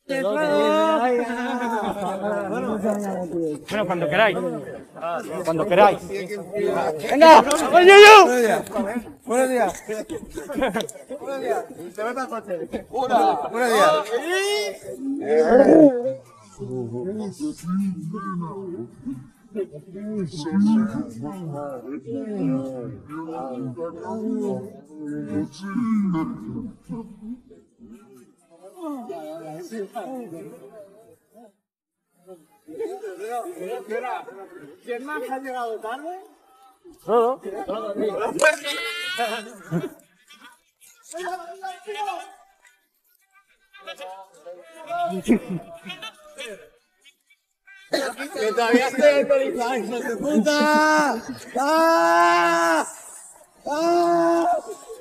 Bueno, cuando queráis. Cuando queráis. ¡Venga! ¡Oye, yo! Buenos días. Buenos días. Te ves para el coche. Buenos días. ¿Quién más ha llegado tarde? Todo. Que todavía estoy alcoholizado, hijo de puta. ¡Ah! ¡Ah!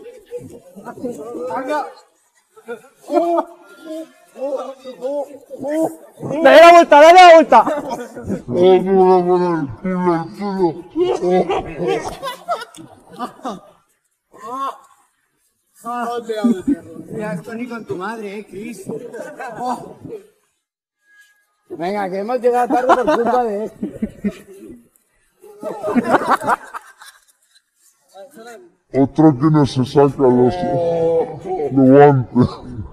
¡Anda! ¡Dale la vuelta, dale la vuelta! Mira, esto ni con tu madre, Chris. Oh. Venga, que hemos llegado tarde por culpa de él. Otro que no se saca los guantes.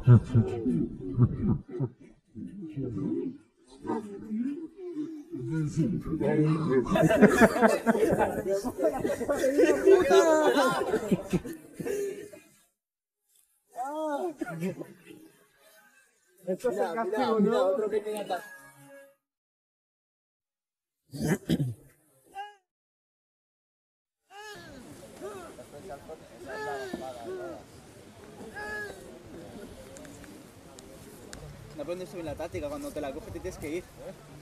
Esto es el castigo, ¿no? Otro que tiene atrás. No aprendes bien la táctica, cuando te la coges te tienes que ir.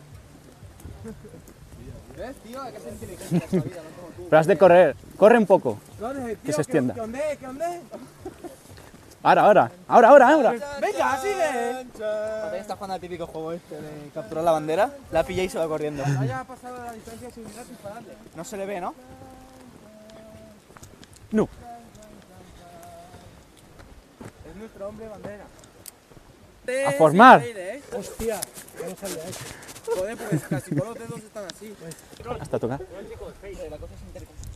¿Ves, tío? Hay que ser inteligente en esta vida, no como tú. Pero has de correr. Corre un poco. Que se extienda. ¿Qué onda? ¿Qué onda? Ahora. ¡Venga, sigue! También está jugando al típico juego este de capturar la bandera, la pilla y se va corriendo. Haya pasado la distancia sin mirar sin pararle. No se le ve, ¿no? No. Es nuestro hombre bandera. A formar. Hostia, no sabía eso. Joder, pues casi todos los dedos están así. Hasta tocar. La cosa es interesante.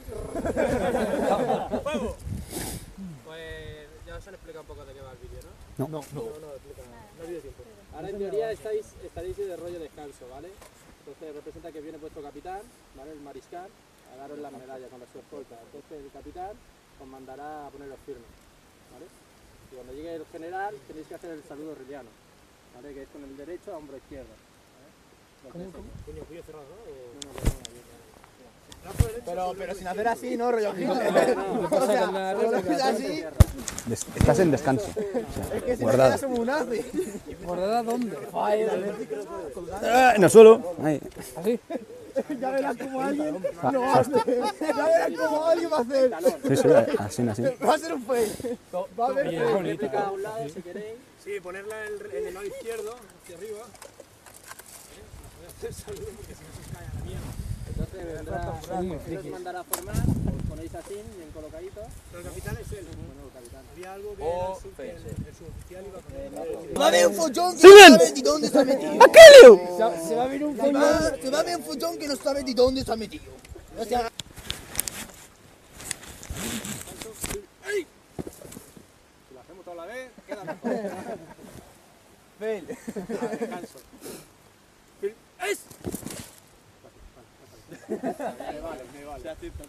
Pues ya os han explicado un poco de qué va el vídeo, ¿no? No. No ha habido tiempo. Ahora en teoría estaréis de rollo descanso, ¿vale? Entonces representa que viene vuestro capitán, ¿vale? El mariscal, a daros la medalla con la su escolta. Entonces el capitán os mandará a poneros firmes, ¿vale? Y cuando llegue el general tenéis que hacer el saludo riliano, ¿vale? Que es con el derecho a hombro izquierdo. ¿Vale? ¿Puño cerrado, no? Pero sin hacer así, ¿no? Rollo aquí. O sea, lo haces así. Estás en descanso. Es que si Guardado. te quedas como un nazi. ¿Guardada dónde? En el suelo. Ahí. ¿Así? Ya verás como alguien lo hace. Ya verás como alguien va a hacer. Sí, así. Va a ser un fake. Va a haber fake. Réplica a un lado si queréis. Sí, ponerla en el lado izquierdo, hacia arriba. Hacer saludo porque si no se os cae a la mierda. Entonces vendrá, os mandará a formar, os ponéis así, bien colocaditos. Pero el capitán es él. Bueno, el capitán. Había algo que el suboficial iba a poner. Va a haber un follón que no sabe ni dónde se ha metido. Se va a ver un follón. Se va a ver un follón que no sabe ni dónde se ha metido. O sea, Si lo hacemos toda la vez, queda mejor. Fail. Descanso. ¡Es! Me vale. Se acepta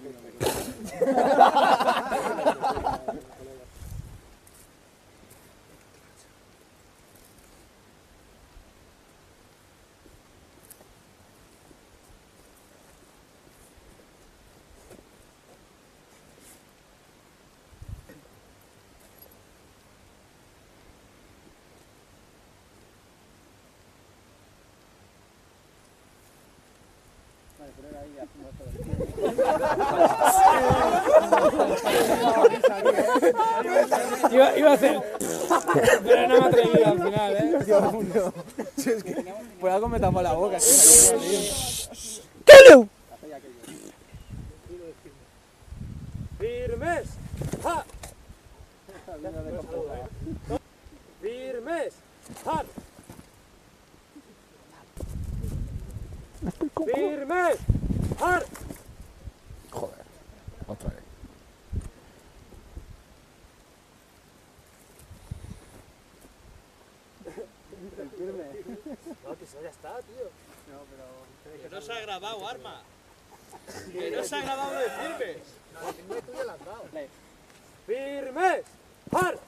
Iba a hacer. Pero no me he atrevido al final, ¿eh? Dios mío. Si es que por algo me tapó la boca. ¡Calo! ¡Firmes! ¡Ja! ¡Firmes! ¡Ar! ¡Firmes! ¡Ar! Joder, otra vez. No, que eso ya está, tío. Que no se ha grabado, Arma. Que no se ha grabado de firmes. La señal tuya la has dado. ¡Firmes! ¡Ar!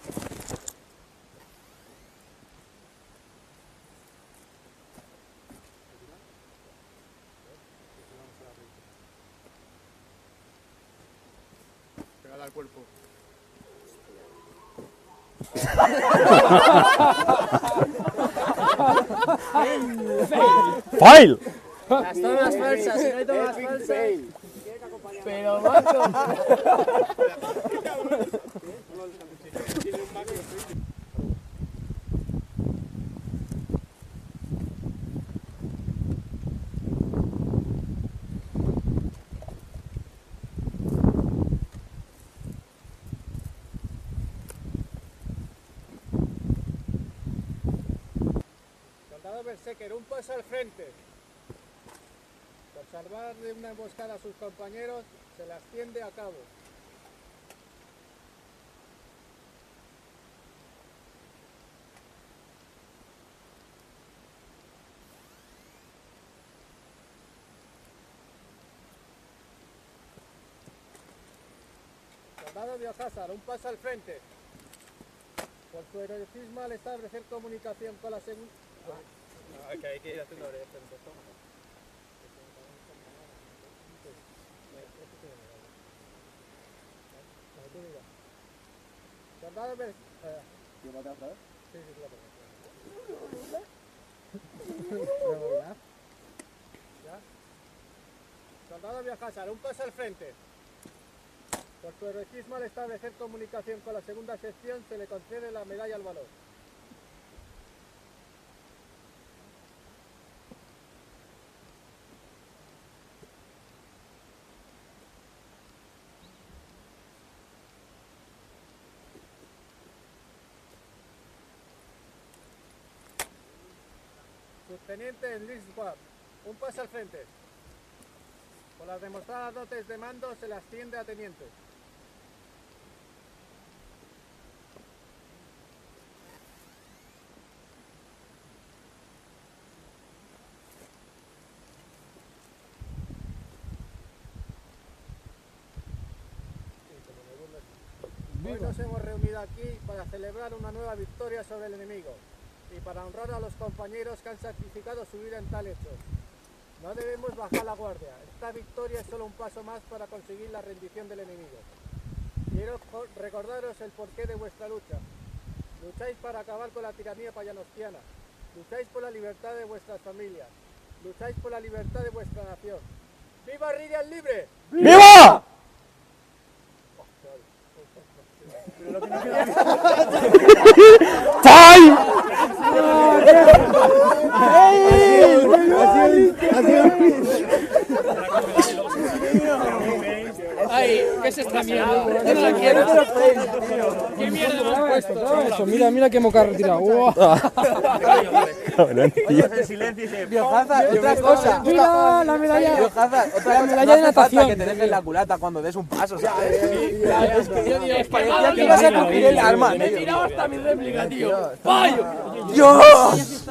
Pegada al cuerpo. ¡Fail! Las tomas falsas, si no hay tomas falsas. Pero macho. Soldado Berserker, un paso al frente. Por salvar de una emboscada a sus compañeros, se las tiende a cabo. Soldado Biohazard, un paso al frente. Por su heroísmo al establecer comunicación con la segunda... Que hay que ir haciendo esto. Soldado Berserker... Sí, ¿Ya? Soldado Biohazard, un paso al frente. Por su heroísmo al establecer comunicación con la segunda sección se le concede la medalla al valor. Subteniente Luis Ward, un paso al frente. Por las demostradas dotes de mando se le asciende a teniente. Hoy nos hemos reunido aquí para celebrar una nueva victoria sobre el enemigo y para honrar a los compañeros que han sacrificado su vida en tal hecho. No debemos bajar la guardia. Esta victoria es solo un paso más para conseguir la rendición del enemigo. Quiero recordaros el porqué de vuestra lucha. Lucháis para acabar con la tiranía payanostiana. Lucháis por la libertad de vuestras familias. Lucháis por la libertad de vuestra nación. ¡Viva Ridian Libre! ¡Viva! ¡Fail! Ay, ¿qué es esta mierda? Yo no la quiero. ¿Qué mierda me has puesto? Eso, mira qué moca retirado. En silencio y se... Biohazard, otra cosa. Mira la medalla. Biohazard, otra La cosa. medalla No de hace falta natación. que te dejes la culata cuando des un paso, ¿sabes? Es que yo digo, Parecía que ibas a cumplir el arma. me he tirado hasta mi réplica, tío. ¡Fallo! ¡Dios!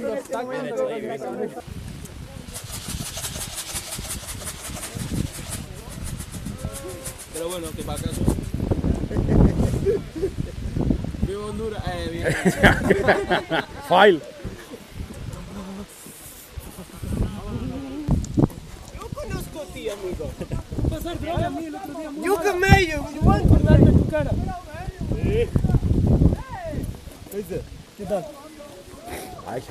Pero bueno, que para acaso... Vivo Honduras. Bien. ¡Fail! ¡You can make it! Acordarme tu cara. ¿Qué tal? Ay.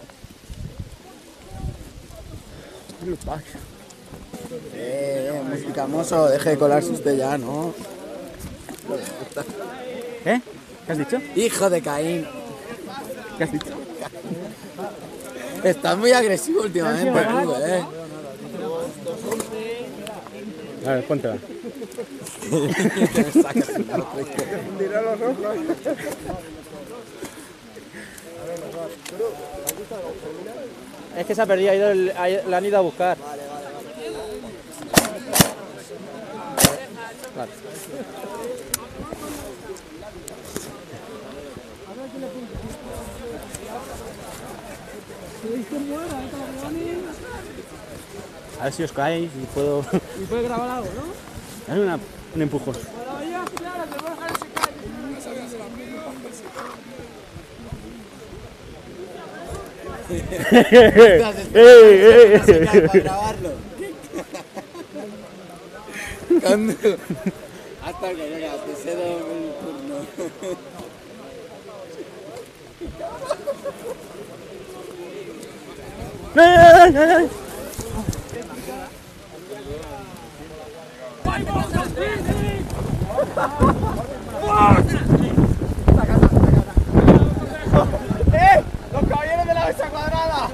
Música mozo, deje de colarse usted ya, ¿no? ¿Eh? ¿Qué has dicho? Hijo de Caín. ¿Qué has dicho? Estás muy agresivo últimamente, tú, A ver, póntela. Es que se ha perdido, la han ido a buscar. Vale. A ver si os caéis y puedo... Y puede grabar algo, ¿no? Dale un empujón. Para grabarlo. Hasta que llega, te cedo el turno. ¡Los caballeros de la mesa cuadrada!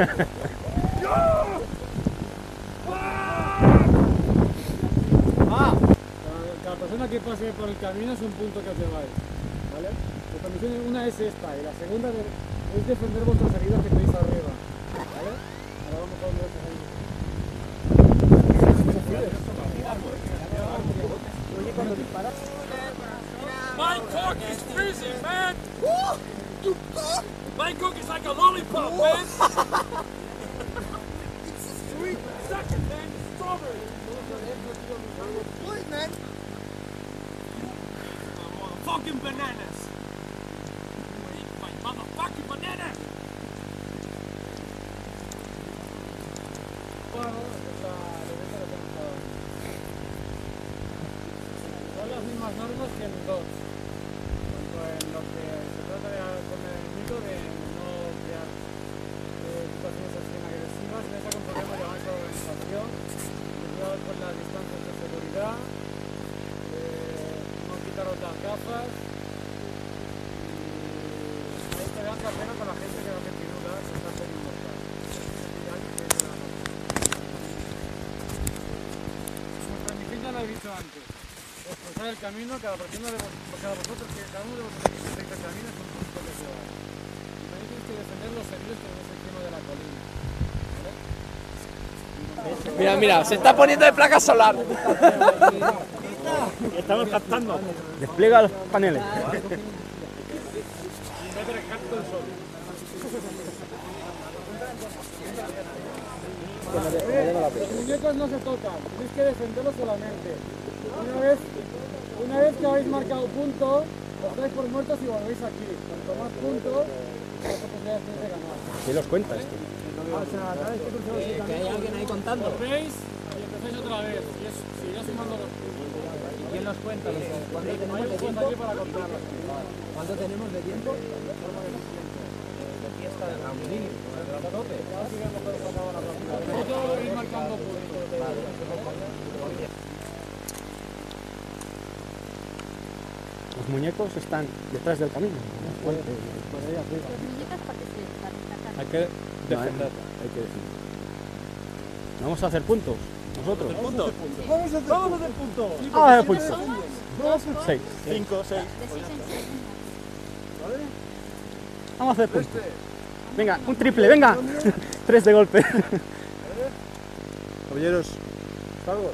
Cada persona que pase por el camino es un punto que te vale, ¿vale? Las condiciones, una es esta y la segunda es defender vuestras heridas que tenéis arriba, ¿vale? Ahora vamos a ver ahí. Oye, cuando disparas... My cock is freezing, man! My cock is like a lollipop, man! It's sweet! Suck it, man! It's strawberry! Uy, man. Motherfucking bananas! Eat my motherfucking bananas! Bueno, son las mismas normas que en dos. En lo que se trata con el mito de no crear situaciones así agresivas, en esa controlemos llamamos organización, cuidado con las distancias de seguridad, no quitaros las gafas y ahí te dan la pena con la gente que no te piruda, que está teniendo mortal. Nuestra misión ya lo he dicho antes. Cruzar el camino, cada persona de vosotros, que cada uno de vosotros que cruzáis el camino es un punto que se va. Y también tenéis que defender los heridos que tenéis encima de la colina. ¿Vale? Mira, mira, se está poniendo de placa solar. Estamos captando. Despliega los paneles. Los muñecos no se tocan, tenéis que defenderlos solamente. Una vez que habéis marcado puntos, os dais por muertos y volvéis aquí. Cuanto más puntos, más posibilidades tenéis de ganar. ¿Qué los cuenta esto? O sea, cada vez que crucemos el camino, hay alguien ahí contando. volvéis y empezáis otra vez. Y se irá sumando los puntos. ¿Y quién los cuenta? ¿Cuánto No tenemos hay de un tiempo? aquí para contarlos. ¿Cuánto tenemos de tiempo? Aquí está el mínimo. Vosotros ir marcando puntos. Los muñecos están detrás del camino. Los muñecas para que se para Hay que defender. Hay que defender. Vamos a hacer puntos. Nosotros. Vamos a hacer puntos. Vamos a hacer puntos. 6. 5, 6. de 6 en 6. Vamos a hacer puntos. Venga, un triple, venga. 3 de golpe. Caballeros, salgo.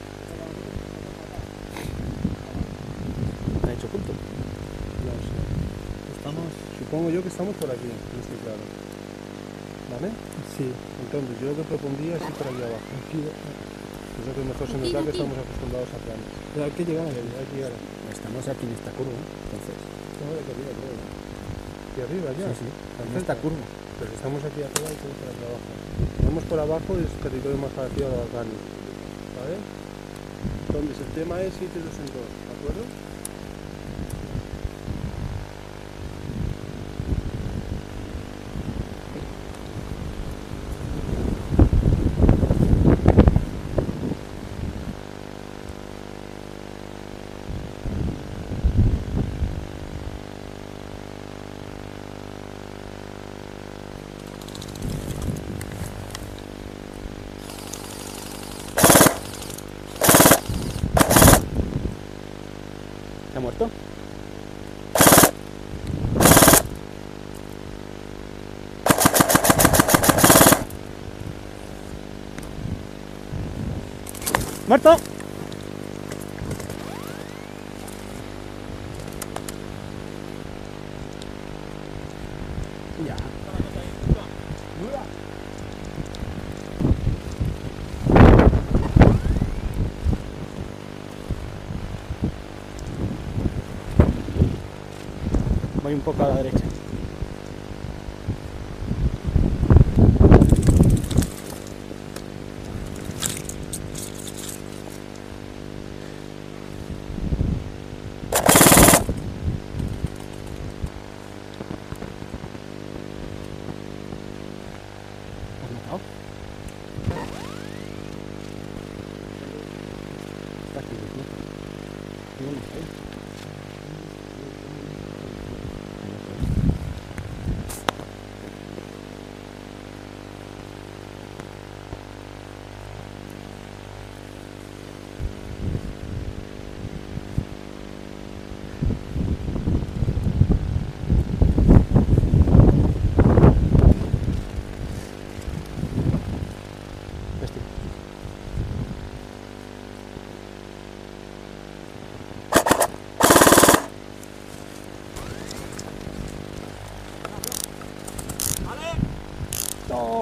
¿Ha hecho punto? Supongo yo que estamos por aquí, no estoy claro. ¿Vale? Sí. Entonces, yo lo que propondría es ir por aquí abajo. Creo que mejor se nos da que estamos acostumbrados a planes. Pero hay que llegar, hay que llegar. Estamos aquí en esta curva, entonces. Estamos aquí arriba, creo. Aquí arriba ya. Sí, sí. En esta curva. Pero si estamos aquí arriba y tenemos por aquí abajo. Vamos por abajo es territorio más parecido a la carne. ¿Vale? Entonces, el tema es ir de 2 en 2, ¿de acuerdo? ¿Se ha muerto? ¡Muerto! Ya. Voy un poco a la derecha. ¿Has matado? Está aquí, tío. ¿Dónde está ahí? No.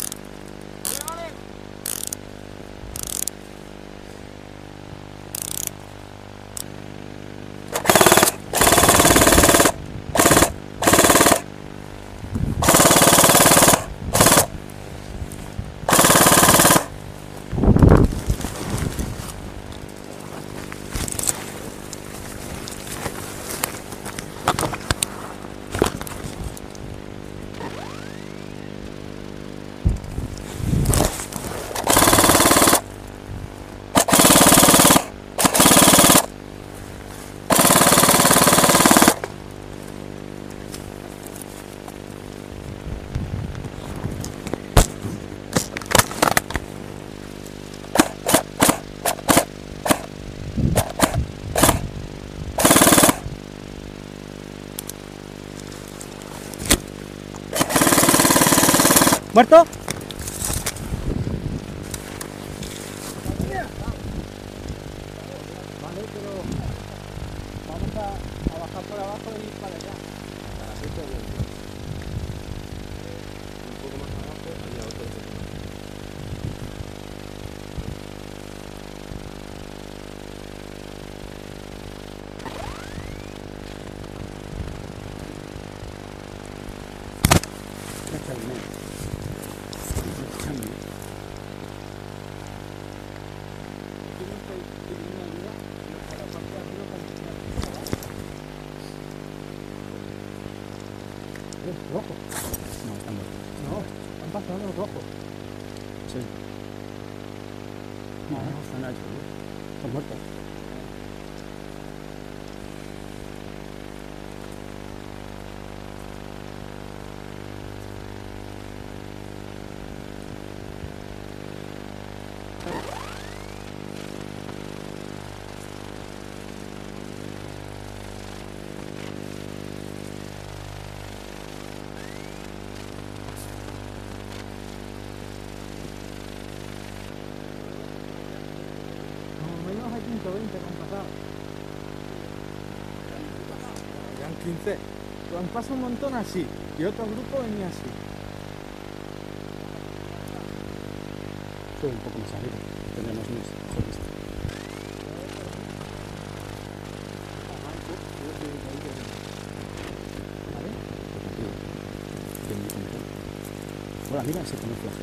¿Muerto? Vale, pero vamos a bajar por abajo y ir para allá. Un poco más abajo había otro. ¿Rojo? No, están muertos. No, han pasado los rojos. Sí. No, no, están ahí. Están muertos. Como menos hay 120 que han pasado. Eran 15. Han pasado un montón así. Y otro grupo venía así. Sube un poco más arriba. Tendremos más mejor vista. ¿Vale? Bien, bien, bien. Hola, mira, se pone flash.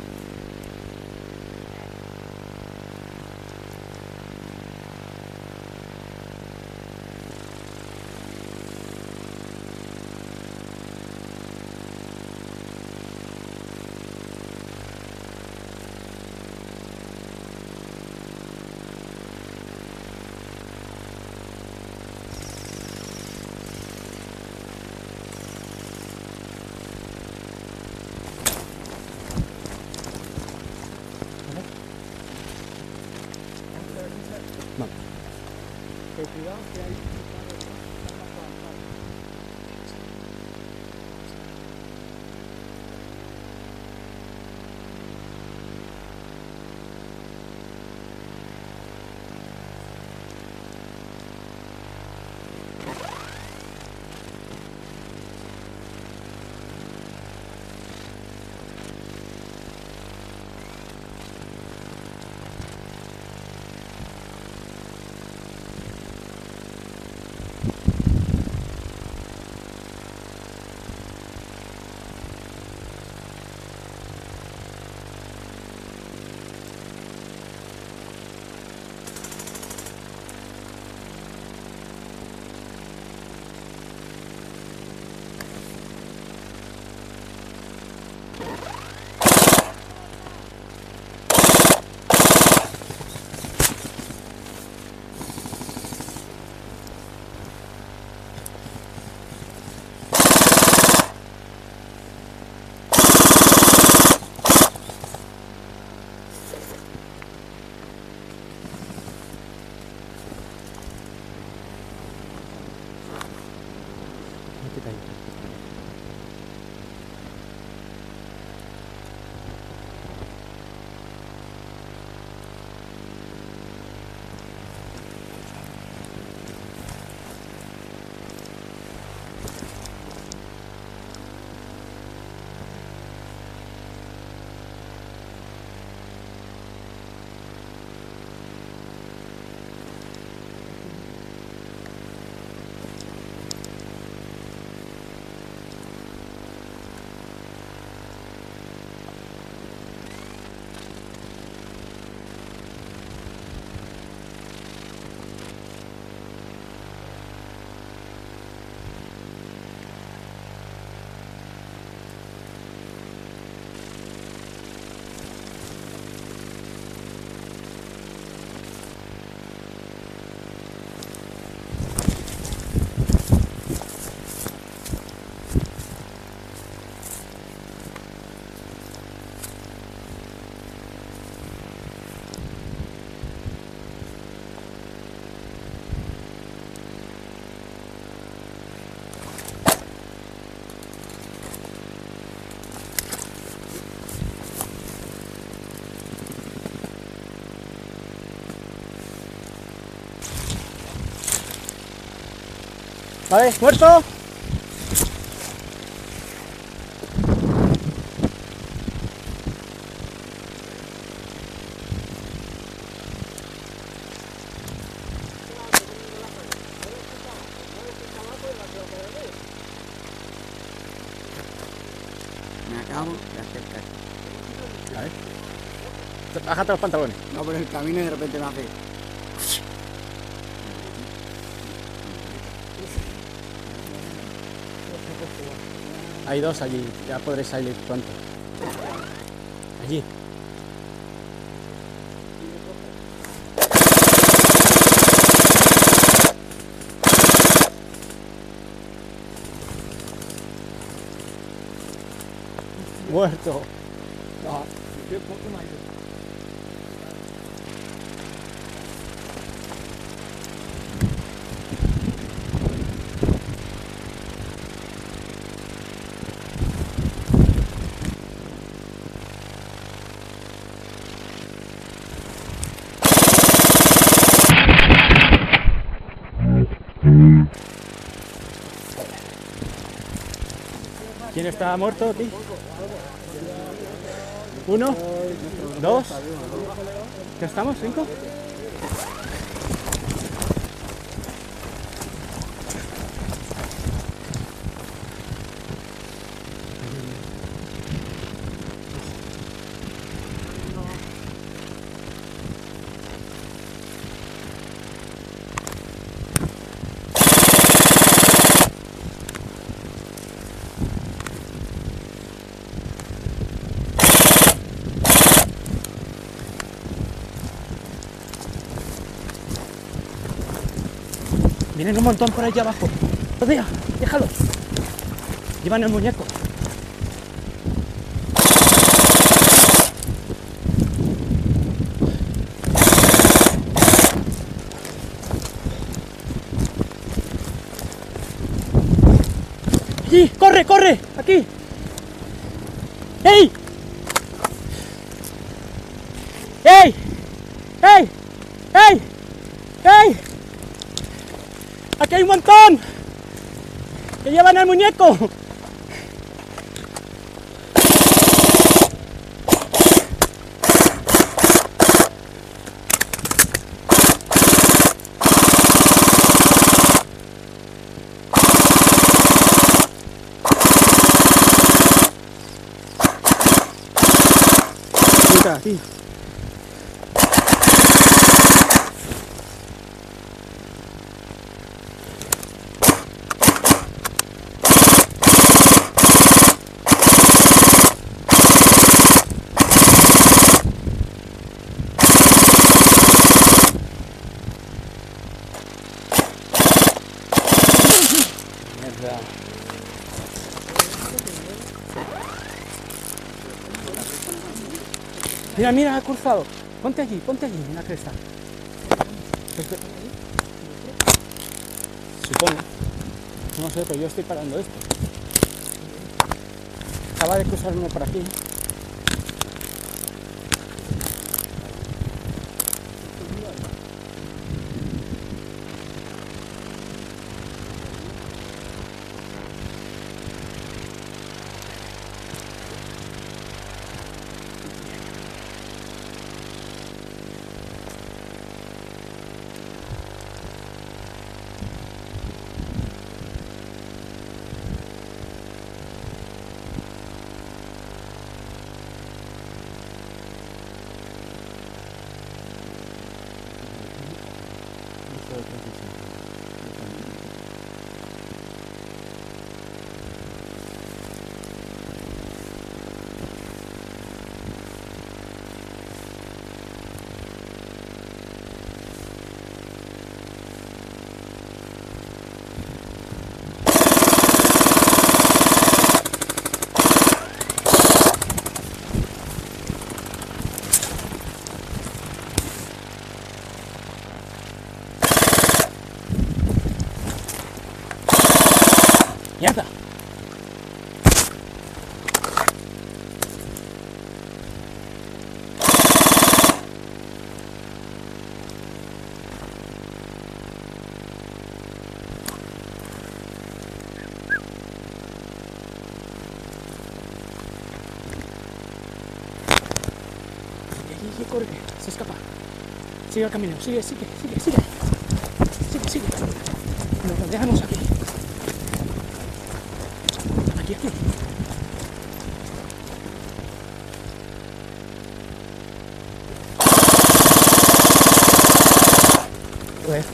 Pero cuidado que hay... Vale, muerto. Me acabo de acercar. A ver. Bájate los pantalones. No, por el camino y de repente me hace. Hay dos allí, ya podréis salir pronto. Allí. Muerto. No, qué poco me ha ido. ¿Quién está muerto aquí? ¿Uno? ¿Dos? ¿Ya estamos? ¿Cinco? Vienen un montón por allá abajo. Rodea, déjalo. Llevan el muñeco. ¡Allí! ¡Corre, corre! ¡Aquí! ¡Ey! ¡Ey! ¡Ey! ¡Ey! ¡Ey! ¡Aquí hay un montón! ¡Que llevan al muñeco! aquí. Mierda. Mira, mira, ha cruzado. Ponte allí, en la cresta. Supongo. No sé, pero yo estoy parando esto. Acaba de cruzar uno por aquí. ¡Mierda! Corre, se escapa. Sigue el camino, sigue. Sigue. Nos rodeamos aquí. Aquí. Joder.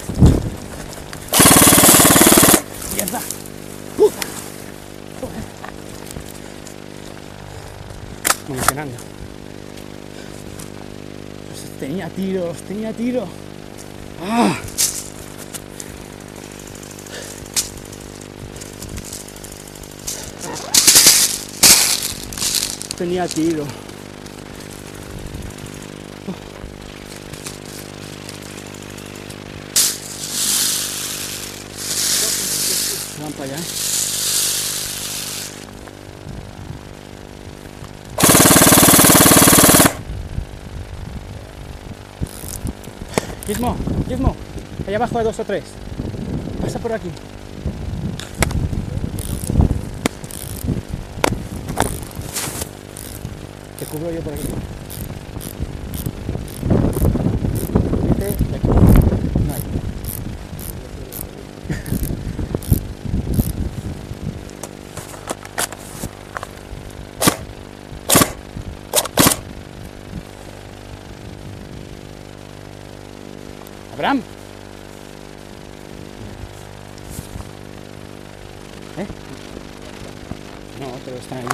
Mierda. Puta. Joder. Municionando. Tenía tiro. ¡Ah! Tenía tiro. Van para allá. Gizmo, allá abajo hay 2 o 3. Pasa por aquí. Te cubro yo por aquí. Vete de aquí. No hay. Abraham. No, pero está ahí.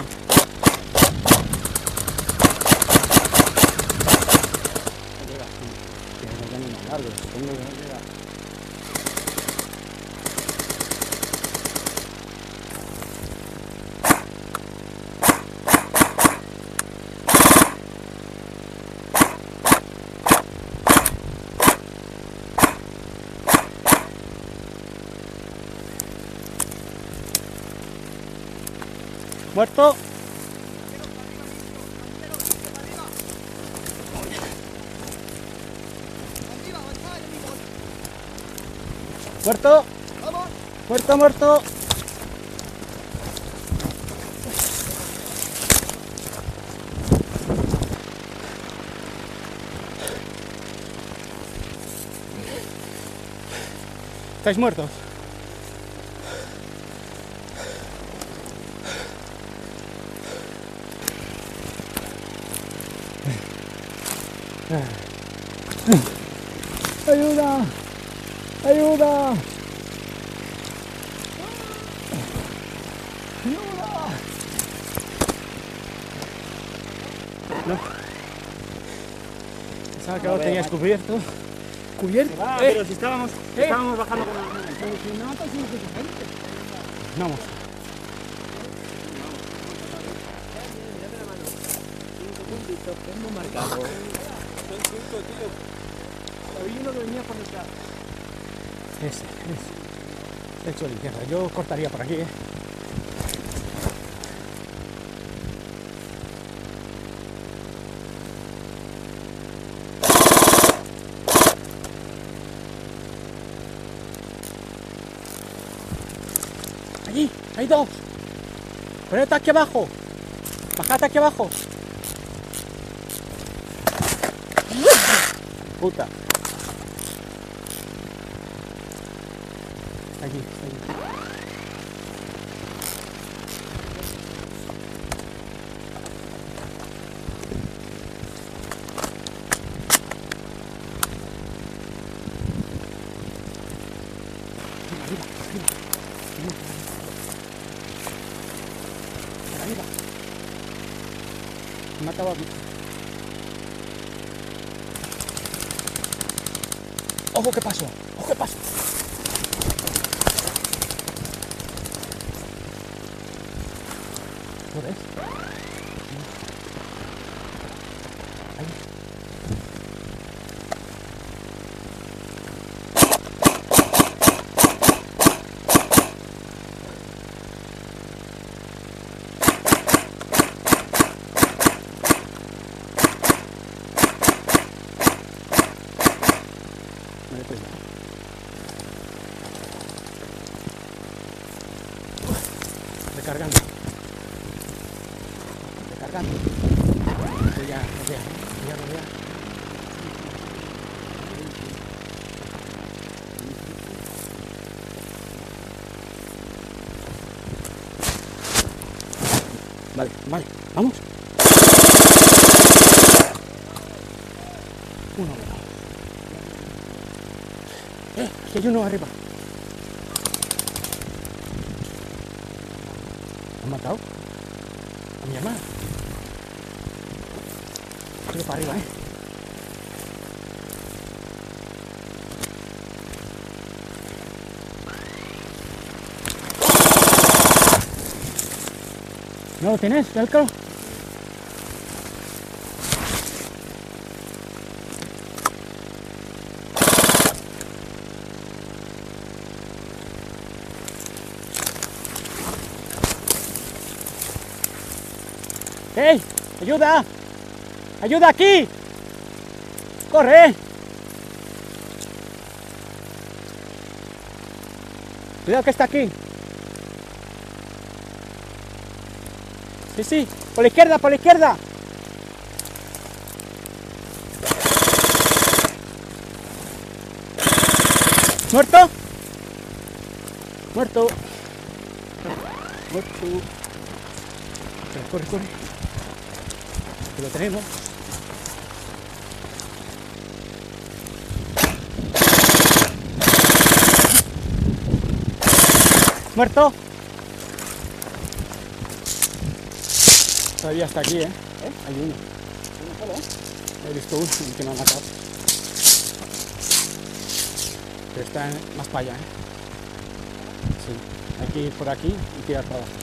Muerto. Muerto. ¿Estáis muertos? ¡Ayuda! ¡Ayuda! No. Pensaba que lo tenías cubierto. ¿Cubierto? Pero si estábamos bajando con la... Vamos. Había uno que venía por detrás. Ese. Hecho a la izquierda. Yo cortaría por aquí, ¿eh? Allí, hay dos. Ponete aquí abajo. Bajate aquí abajo. Puta. Está aquí. Arriba. Me mataba a mí. ¡Ojo, qué pasó! ¡Ojo, qué pasó! ¿Lo ves? Ahí. Vale, pues ya. Recargando. Ya, rodea. Vale, vamos. Uno menos. Aquí hay uno arriba. ¿Han matado? A mi hermana. Sigue para arriba, ¿No lo tienes, Velcro? ¡Hey! ¡Ayuda! ¡Ayuda aquí! ¡Corre! Cuidado que está aquí. Sí, por la izquierda, ¿Muerto? Muerto. Corre. Que lo tenemos. Muerto. Todavía está aquí, ¿eh? Hay uno. He visto uno que me ha matado. Pero está más para allá, ¿eh? Sí. Hay que ir por aquí y tirar para abajo.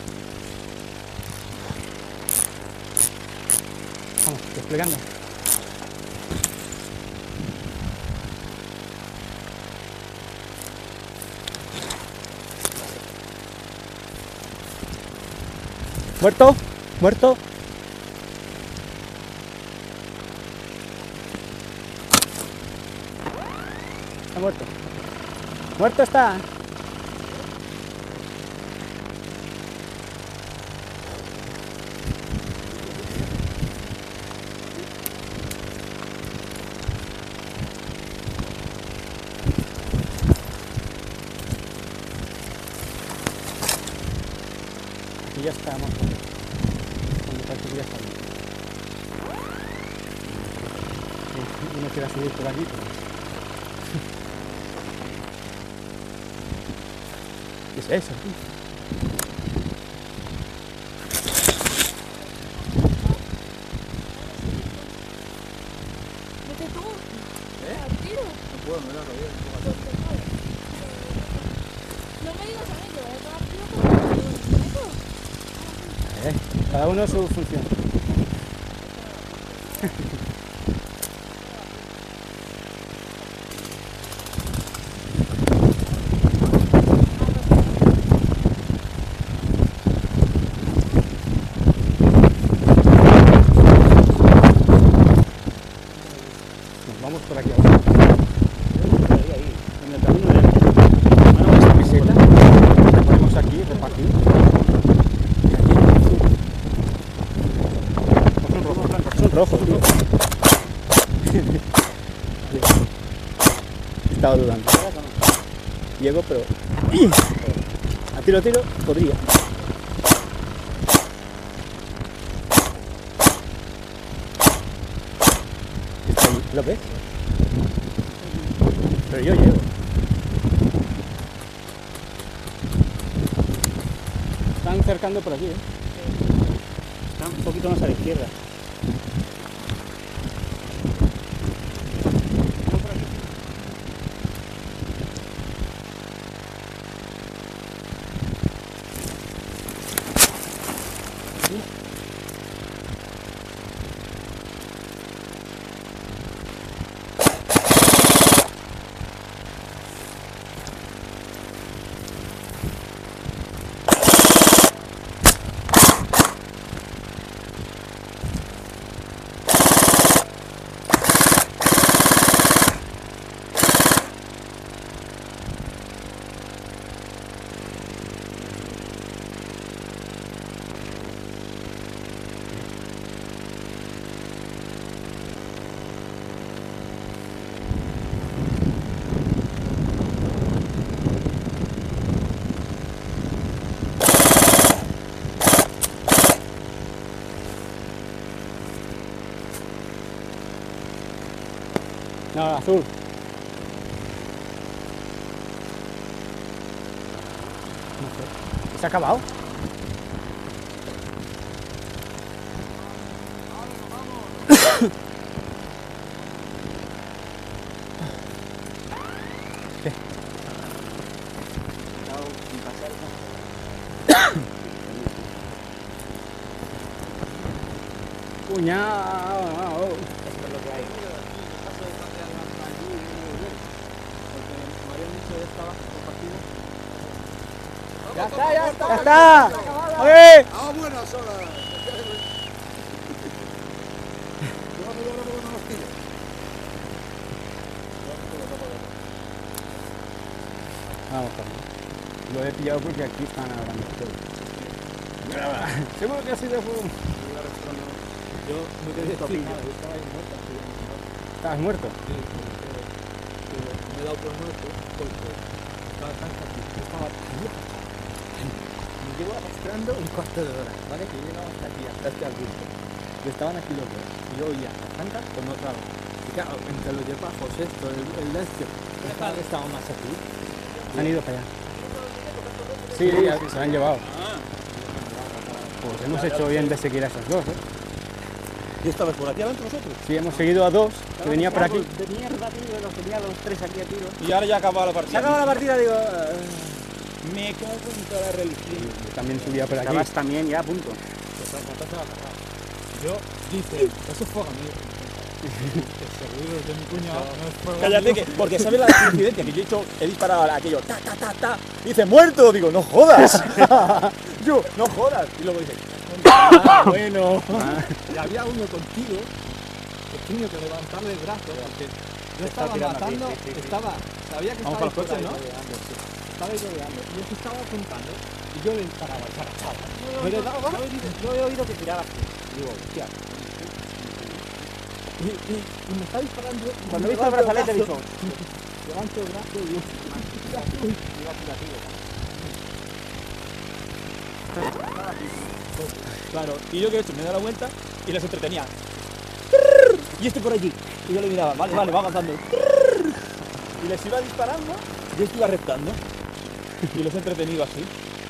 Vamos, desplegando. Muerto. Está muerto. Muerto está. Aquí ya estamos. Cuando parece que ya está bien. Uno quiera subir por aquí. ¿Qué es eso, tío? Vete tú. Al tiro. No puedo, me la rodilla. No me digas a mí, yo voy a tomar tiro porque Cada uno su función. Vamos por aquí ahora. En el camino de esta meseta, la ponemos aquí, repartimos. Son rojos, tío. Estaba dudando. Llego, pero... ¡Ih! A tiro, podría. Está ahí, ¿lo ves? Pero yo llego. Están cercando por aquí, ¿eh? Están un poquito más a la izquierda. No, azul. No sé. ¿Se ha acabado? ¿Qué? Cuñado. Ya está, ya está. ¡Ya está! ¡Oye! ¡Ah, buenas horas! Vamos, Carlos. Lo he pillado porque aquí están hablando todo. Seguro que ha sido fuego. Yo me quedé topillo. ¿Estabas muerto? Sí, me he dado por muerto porque estaba tan cansado. Estaba tan viejo. Me llevo arrastrando un cuarto de hora, ¿vale? Que llegaba hasta aquí, hasta este arbusto. Y estaban aquí los dos. Y yo oía a Santa con otra voz. Y claro, entre los de bajos, esto, el Lesio, pensaba que estaba más aquí. Han ido para allá. Sí, ya se lo han llevado. Pues hemos hecho bien de seguir a esos dos, ¿eh? ¿Y estabas por aquí adelante vosotros? Sí, hemos seguido a dos, que venía por aquí. De mierda, tío, los tenía los tres aquí a tiro. Y ahora ya acaba la Se partida. acaba la partida, digo... Me cago en toda la religión. Yo también subía por aquí. Acabas también ya, a punto. Yo dice, eso fue amigo. Seguro de mi cuñado no es fuego. Cállate, que, porque sabes la coincidencia que yo he disparado a aquello, ta. Y dice, muerto. Digo, no jodas. Yo, no jodas. Y luego dice, bueno. Y había uno contigo que tenía que levantarle el brazo porque yo estaba matando, sabía que Vamos estaba para los coches, ¿no? Estaba rodeando y yo se estaba apuntando y yo le disparaba y se agachaba. Yo he oído que tiraba así. Digo, hostia. Y me está disparando. y Cuando me he visto el levanto brazalete he brazo, dicho... levanto el brazo y Claro, y yo que he hecho, me da la vuelta y les entretenía. Y este por allí. Y yo le miraba, vale, va avanzando. Y les iba disparando, yo iba reptando. Y los he entretenido así.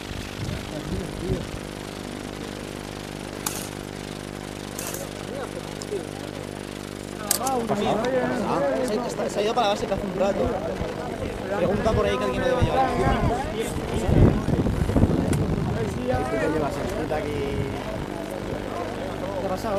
Se ha ido para la base que hace un rato. Pregunta por ahí que alguien no debe llevar. ¿Qué te llevas? Está aquí. ¿Qué ha pasado?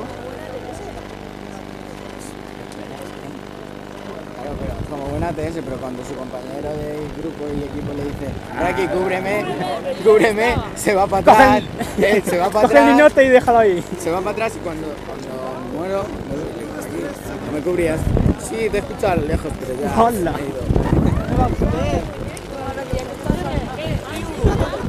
Claro, pero como buena TS, pero cuando su compañero de grupo y equipo le dice Raki, cúbreme, se va para atrás, se va para Coge el atrás, linote y déjalo ahí. se va para atrás y cuando muero, no me cubrías. Sí, te he escuchado a lo lejos, pero ya Hola. me he ido.